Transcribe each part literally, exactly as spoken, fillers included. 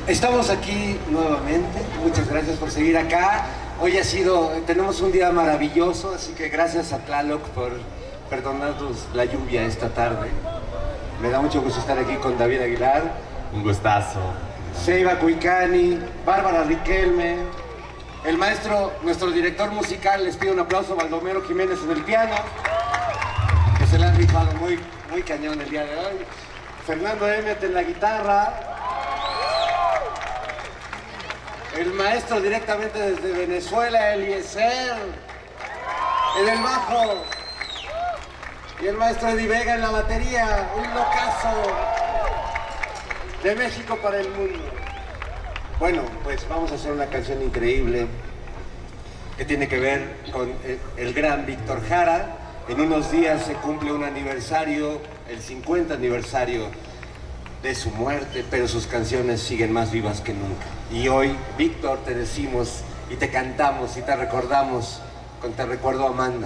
Estamos aquí nuevamente, muchas gracias por seguir acá. Hoy ha sido, tenemos un día maravilloso, así que gracias a Tlaloc por perdonarnos la lluvia esta tarde. Me da mucho gusto estar aquí con David Aguilar. Un gustazo. Seiba Cuicani, Bárbara Riquelme, el maestro, nuestro director musical, les pido un aplauso, Baldomero Jiménez en el piano, que se le han rifado muy, muy cañón el día de hoy. Fernando Emmett en la guitarra. El maestro directamente desde Venezuela, Eliezer, en el bajo. Y el maestro Eddie Vega en la batería, un locazo de México para el mundo. Bueno, pues vamos a hacer una canción increíble que tiene que ver con el, el gran Víctor Jara. En unos días se cumple un aniversario, el cincuenta aniversario de su muerte, pero sus canciones siguen más vivas que nunca. Y hoy, Víctor, te decimos y te cantamos y te recordamos con Te Recuerdo Amanda.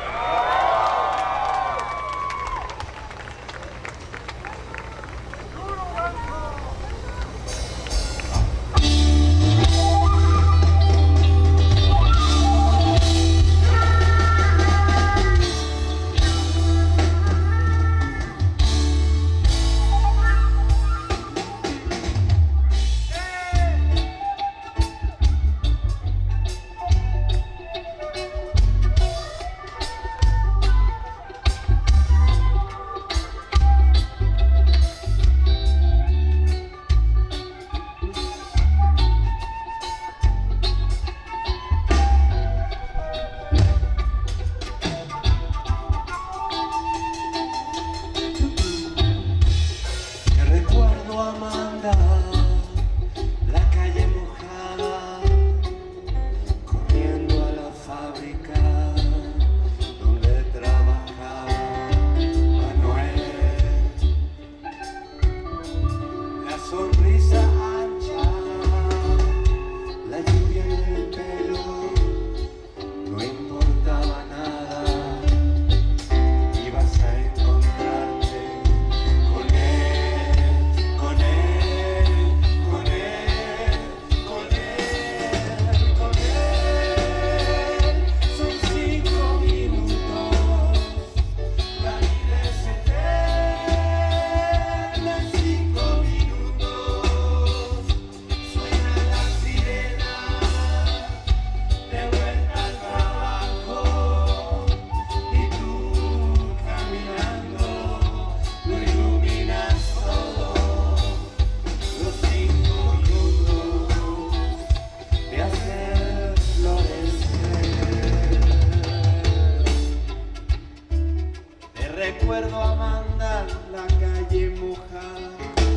Recuerdo a Amanda, la calle mojada,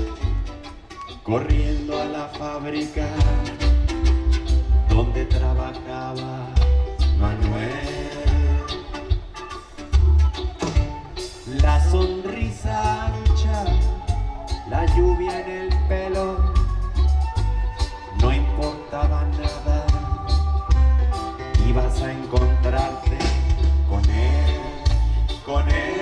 corriendo a la fábrica donde trabajaba Manuel. La sonrisa ancha, la lluvia en el pelo, no importaba nada, ibas a encontrarte con él, con él.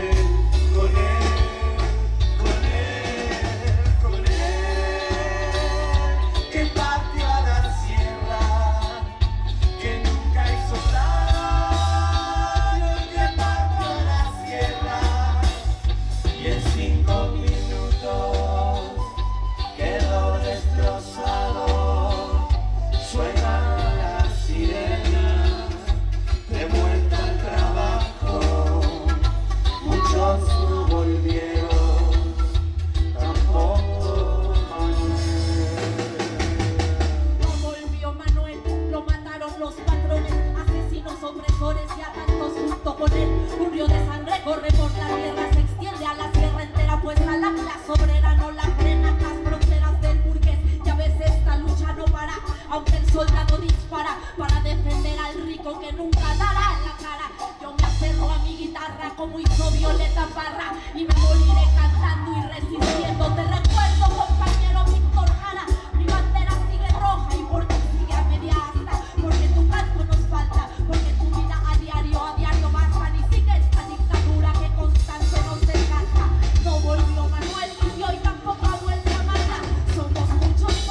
Aunque el soldado dispara para defender al rico que nunca dará la cara, yo me aferro a mi guitarra como hizo Violeta Parra y me moriré cantando y resistiendo. Te recuerdo, compañero Víctor Jara, mi bandera sigue roja y por ti sigue a media asta, porque tu canto nos falta, porque tu vida a diario, a diario basta, ni sigue esta dictadura que constante nos desgasta. No volvió Manuel y hoy tampoco ha vuelto Amanda, somos muchos.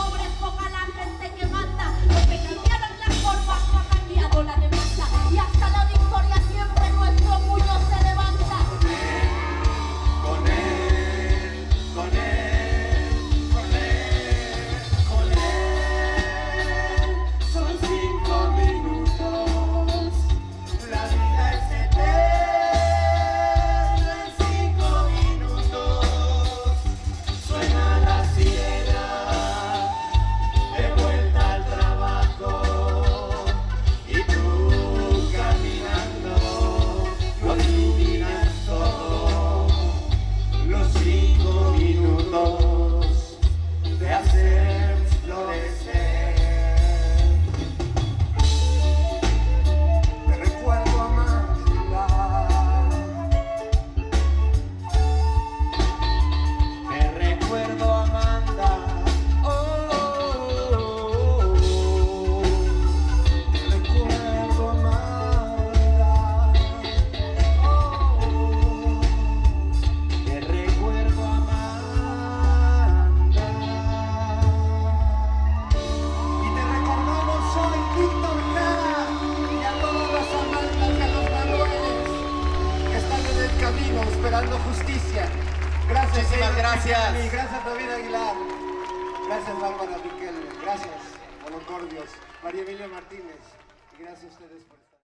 Gracias, gracias. Gracias, David Aguilar. Gracias, Bárbara Miquel. Gracias, Colocordios. María Emilia Martínez. Y gracias a ustedes por